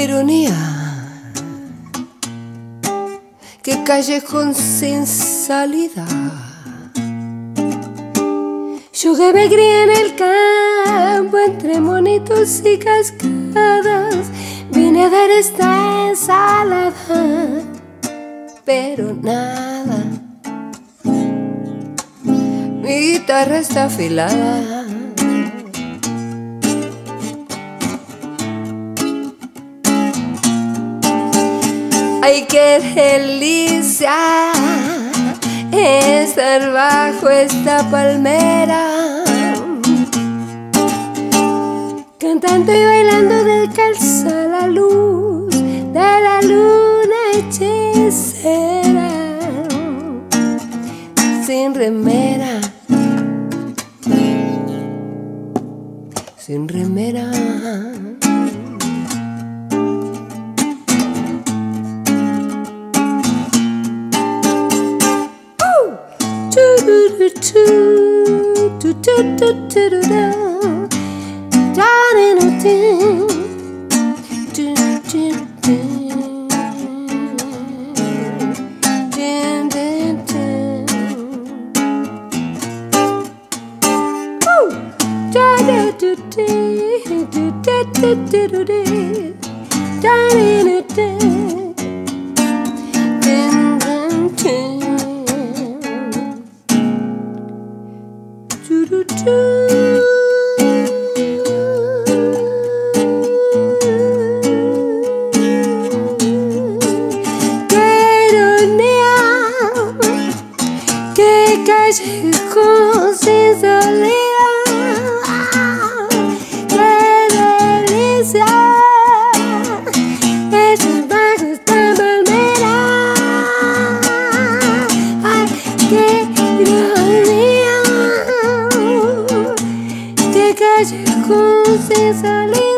ironía, qué callejón sin salida. Yo que me crié en el campo entre monitos y cascadas, vine a dar esta ensalada, pero nada, mi guitarra está afilada. Ay, qué delicia estar bajo esta palmera, cantando y bailando descalza a la luz de la luna hechicera, sin remera, sin remera. Callejón sin salida, qué delicia estar bajo esta palmera. Ay, qué ironía, qué callejón sin salida.